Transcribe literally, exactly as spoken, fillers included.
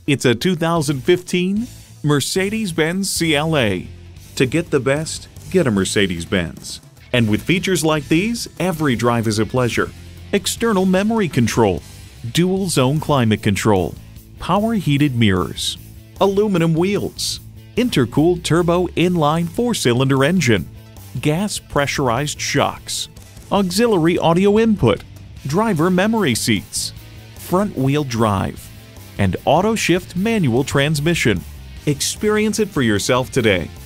It's a two thousand fifteen Mercedes-Benz C L A. To get the best, get a Mercedes-Benz. And with features like these, every drive is a pleasure. External memory control, dual zone climate control, power heated mirrors, aluminum wheels, intercooled turbo inline four-cylinder engine, gas pressurized shocks, auxiliary audio input, driver memory seats, front-wheel drive, and auto-shift manual transmission. Experience it for yourself today.